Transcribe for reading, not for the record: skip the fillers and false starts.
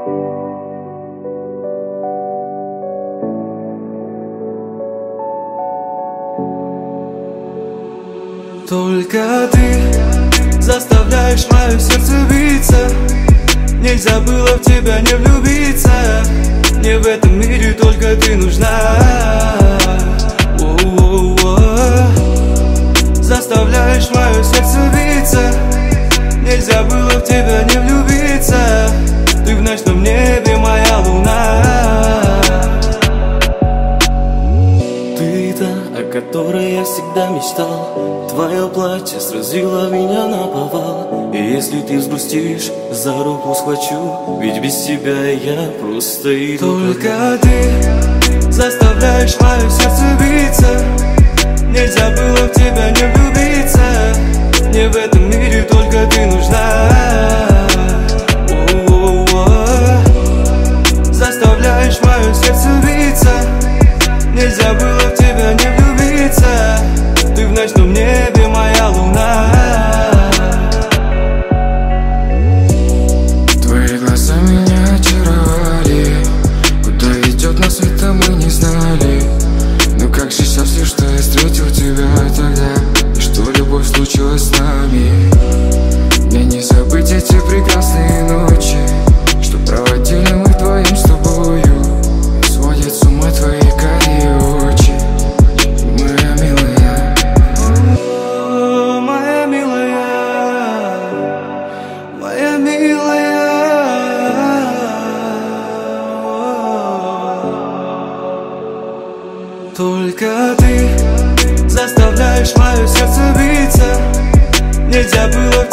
Только ты заставляешь мое сердце биться. Нельзя было в тебя не влюбиться. Мне в этом мире только ты нужна. Заставляешь мое сердце биться. Нельзя было в тебя не влюбиться. Ты в ночном небе моя луна. Ты та, о которой я всегда мечтал. Твое платье сразило меня наповал. И если ты взгрустишь, за руку схвачу. Ведь без тебя я просто иду. Только ты заставляешь мое сердце биться. Нельзя было в тебя не влюбиться. Мне в этом мире только ты нужна. Заставляешь мое сердце биться. Нельзя было в тебя не влюбиться. Ты в ночном небе моя луна. Твои глаза меня очаровали. Куда ведет нас это мы не знали. Но как же счастлив, что я встретил тебя тогда. И что любовь случилась с нами. Мне не забыть эти прекрасные ночи, что проводили мы вдвоем с тобою. Сводят с ума твои карие очи, моя милая. Моя милая, моя милая. Только ты заставляешь мое сердце биться. Нельзя было в